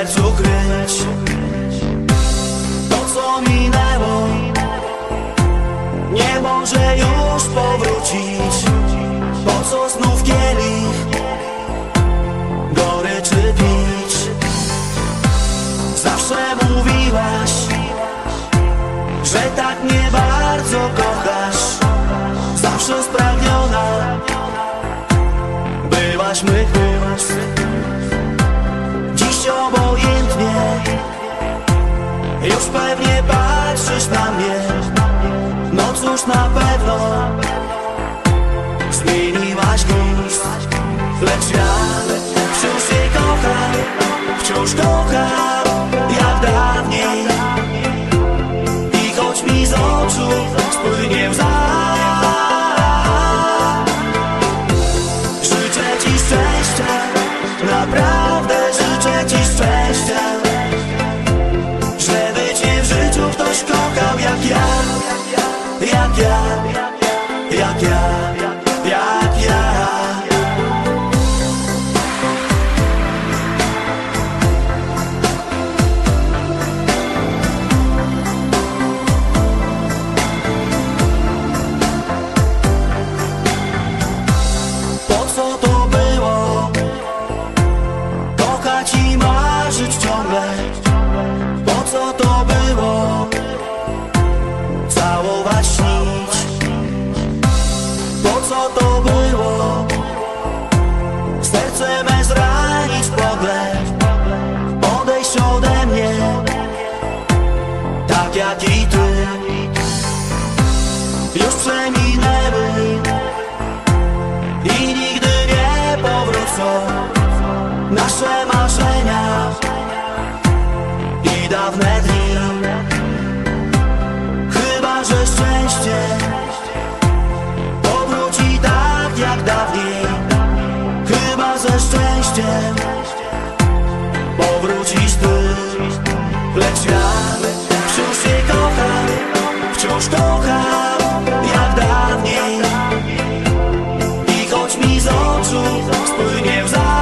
sercu kryć to, co minęło, nie może już powrócić. Po co znów kielich goryczy pić? Zawsze mówiłaś, że tak mnie bardzo kochasz. Zawsze spragniona byłaś mych ust. Dziś obojętnie już pewnie patrzysz na mnie. No cóż, na pewno zmieniłaś gust. Lecz ja wciąż cię kocham, wciąż kocham jak dawniej. I choć mi z oczu spłynie łza, życzę ci szczęścia, naprawdę życzę ci szczęścia, żeby cię w życiu ktoś kochał jak ja, jak ja, jak ja, jak ja. Po co to było kochać i marzyć ciągle? Po co to było całować, śnić? Po co to było serce me zranić w pogle? Odejść ode mnie tak jak i ty. Już przeminęły i nigdy nie powrócą nasze marzenia i dawne dni. Chyba że szczęście powróci tak jak dawniej. Chyba ze szczęściem powrócisz ty. Lecz ja wciąż cię kocham, wciąż kocham jak dawniej. I choć mi z oczu spłynie łza,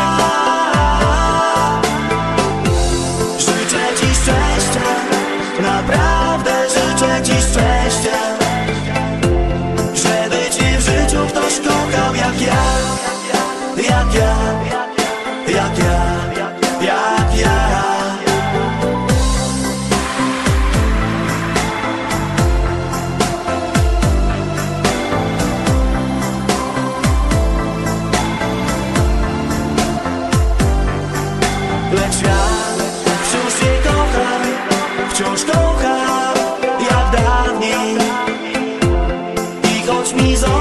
życzę ci szczęścia, naprawdę życzę ci szczęścia, żeby cię w życiu ktoś kochał jak ja, jak ja, jak ja, jak ja. Lecz ja wciąż cię kocham, wciąż kocham jak dawniej. I choć mi z